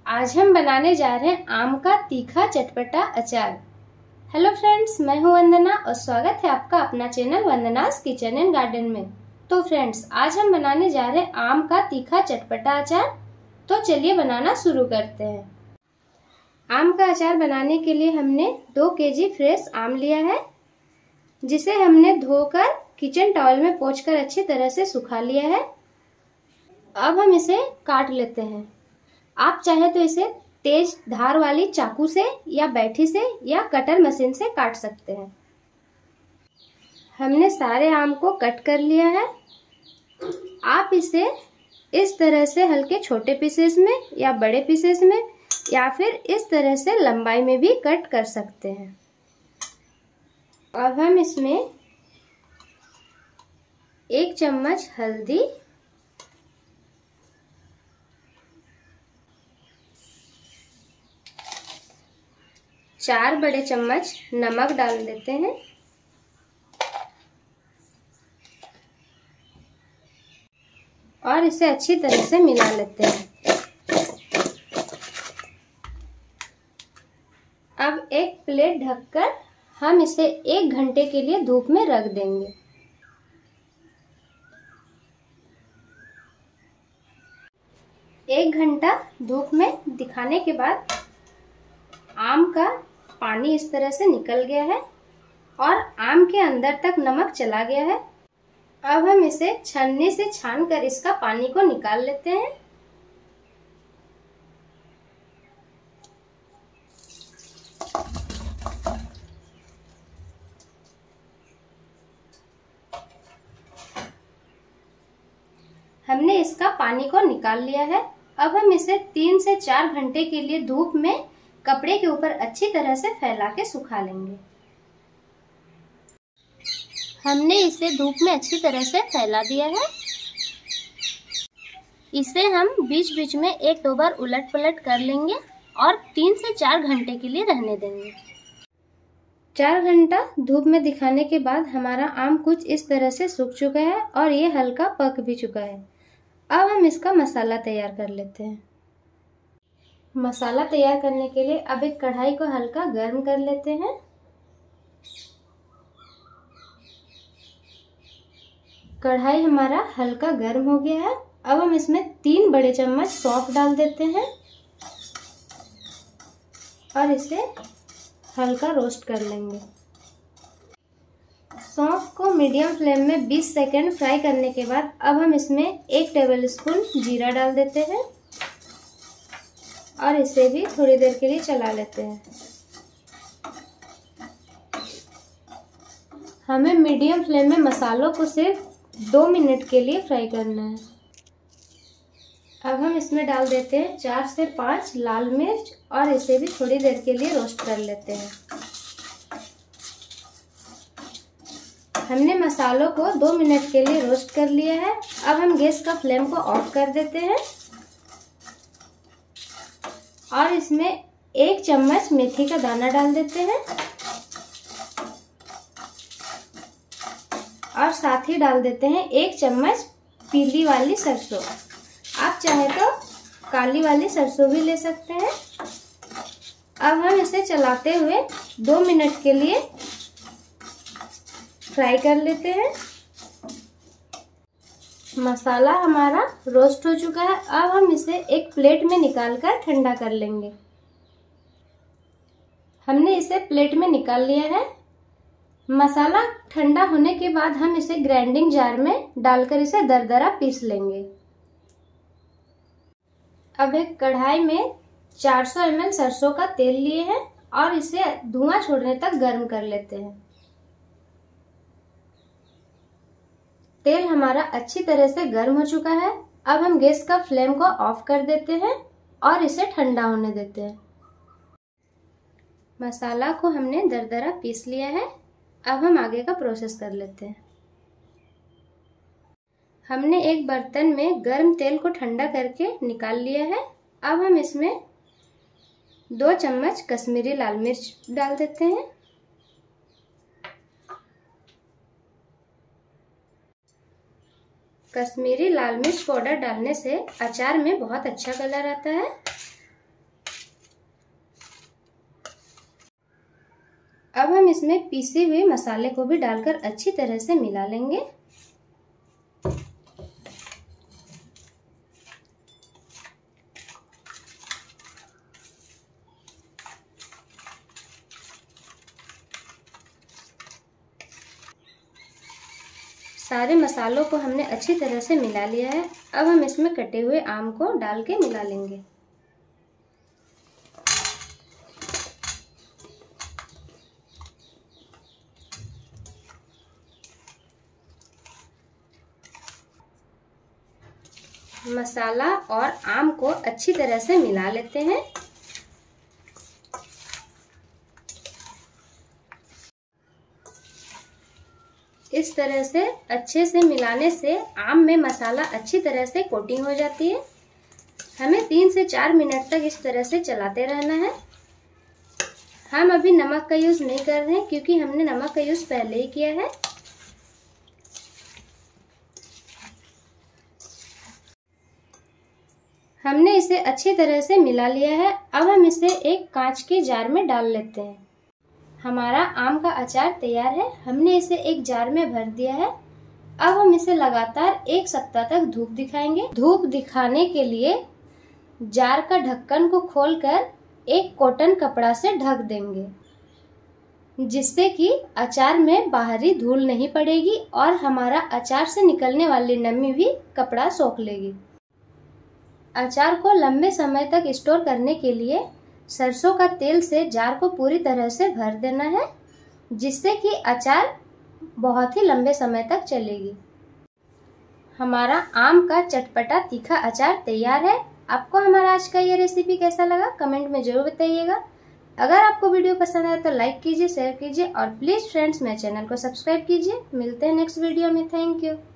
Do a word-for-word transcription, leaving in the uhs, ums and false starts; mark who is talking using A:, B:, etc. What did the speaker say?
A: आज हम बनाने जा रहे हैं आम का तीखा चटपटा अचार। हेलो फ्रेंड्स, मैं हूं वंदना और स्वागत है आपका अपना channel Vandana's kitchen and garden में। तो फ्रेंड्स, आज हम बनाने जा रहे हैं आम का तीखा चटपटा अचार। तो चलिए बनाना शुरू करते हैं। आम का अचार बनाने के लिए हमने दो केजी फ्रेश आम लिया है, जिसे हमने धोकर किचन टॉवल में पोंछकर अच्छी तरह से सुखा लिया है। अब हम इसे काट लेते हैं। आप चाहे तो इसे तेज धार वाली चाकू से या बैठी से या कटर मशीन से काट सकते हैं। हमने सारे आम को कट कर लिया है। आप इसे इस तरह से हल्के छोटे पीसेस में या बड़े पीसेस में या फिर इस तरह से लंबाई में भी कट कर सकते हैं। अब हम इसमें एक चम्मच हल्दी, चार बड़े चम्मच नमक डाल देते हैं और इसे अच्छी तरह से मिला लेते हैं। अब एक प्लेट ढककर हम इसे एक घंटे के लिए धूप में रख देंगे। एक घंटा धूप में दिखाने के बाद आम का पानी इस तरह से निकल गया है और आम के अंदर तक नमक चला गया है। अब हम इसे छन्नी से छानकर इसका पानी को निकाल लेते हैं। हमने इसका पानी को निकाल लिया है। अब हम इसे तीन से चार घंटे के लिए धूप में कपड़े के ऊपर अच्छी तरह से फैला के सुखा लेंगे। हमने इसे धूप में अच्छी तरह से फैला दिया है। इसे हम बीच बीच में एक दो बार उलट पलट कर लेंगे और तीन से चार घंटे के लिए रहने देंगे। चार घंटा धूप में दिखाने के बाद हमारा आम कुछ इस तरह से सूख चुका है और ये हल्का पक भी चुका है। अब हम इसका मसाला तैयार कर लेते हैं। मसाला तैयार करने के लिए अब एक कढ़ाई को हल्का गर्म कर लेते हैं। कढ़ाई हमारा हल्का गर्म हो गया है। अब हम इसमें तीन बड़े चम्मच सौंफ डाल देते हैं और इसे हल्का रोस्ट कर लेंगे। सौंफ को मीडियम फ्लेम में बीस सेकंड फ्राई करने के बाद अब हम इसमें एक टेबलस्पून जीरा डाल देते हैं और इसे भी थोड़ी देर के लिए चला लेते हैं। हमें मीडियम फ्लेम में मसालों को सिर्फ दो मिनट के लिए फ्राई करना है। अब हम इसमें डाल देते हैं चार से पांच लाल मिर्च और इसे भी थोड़ी देर के लिए रोस्ट कर लेते हैं। हमने मसालों को दो मिनट के लिए रोस्ट कर लिया है। अब हम गैस का फ्लेम को ऑफ कर देते हैं और इसमें एक चम्मच मेथी का दाना डाल देते हैं और साथ ही डाल देते हैं एक चम्मच पीली वाली सरसों। आप चाहे तो काली वाली सरसों भी ले सकते हैं। अब हम इसे चलाते हुए दो मिनट के लिए फ्राई कर लेते हैं। मसाला हमारा रोस्ट हो चुका है। अब हम इसे एक प्लेट में निकालकर ठंडा कर लेंगे। हमने इसे प्लेट में निकाल लिया है। मसाला ठंडा होने के बाद हम इसे ग्राइंडिंग जार में डालकर इसे दरदरा पीस लेंगे। अब एक कढ़ाई में चार सौ एम एल सरसों का तेल लिए हैं और इसे धुआं छोड़ने तक गर्म कर लेते हैं। तेल हमारा अच्छी तरह से गर्म हो चुका है। अब हम गैस का फ्लेम को ऑफ कर देते हैं और इसे ठंडा होने देते हैं। मसाला को हमने दरदरा पीस लिया है। अब हम आगे का प्रोसेस कर लेते हैं। हमने एक बर्तन में गर्म तेल को ठंडा करके निकाल लिया है। अब हम इसमें दो चम्मच कश्मीरी लाल मिर्च डाल देते हैं। कश्मीरी लाल मिर्च पाउडर डालने से अचार में बहुत अच्छा कलर आता है। अब हम इसमें पीसे हुए मसाले को भी डालकर अच्छी तरह से मिला लेंगे। सारे मसालों को हमने अच्छी तरह से मिला लिया है। अब हम इसमें कटे हुए आम को डाल के मिला लेंगे। मसाला और आम को अच्छी तरह से मिला लेते हैं। इस तरह से अच्छे से मिलाने से आम में मसाला अच्छी तरह से कोटिंग हो जाती है। हमें तीन से चार मिनट तक इस तरह से चलाते रहना है। हम अभी नमक का यूज नहीं कर रहे हैं क्योंकि हमने नमक का यूज पहले ही किया है। हमने इसे अच्छी तरह से मिला लिया है। अब हम इसे एक कांच के जार में डाल लेते हैं। हमारा आम का अचार तैयार है। हमने इसे एक जार में भर दिया है। अब हम इसे लगातार एक सप्ताह तक धूप दिखाएंगे। धूप दिखाने के लिए जार का ढक्कन को खोलकर एक कॉटन कपड़ा से ढक देंगे, जिससे कि अचार में बाहरी धूल नहीं पड़ेगी और हमारा अचार से निकलने वाली नमी भी कपड़ा सोख लेगी। अचार को लंबे समय तक स्टोर करने के लिए सरसों का तेल से जार को पूरी तरह से भर देना है, जिससे कि अचार बहुत ही लंबे समय तक चलेगी। हमारा आम का चटपटा तीखा अचार तैयार है। आपको हमारा आज का ये रेसिपी कैसा लगा कमेंट में जरूर बताइएगा। अगर आपको वीडियो पसंद आए तो लाइक कीजिए, शेयर कीजिए और प्लीज फ्रेंड्स मेरे चैनल को सब्सक्राइब कीजिए। मिलते हैं नेक्स्ट वीडियो में। Thank you.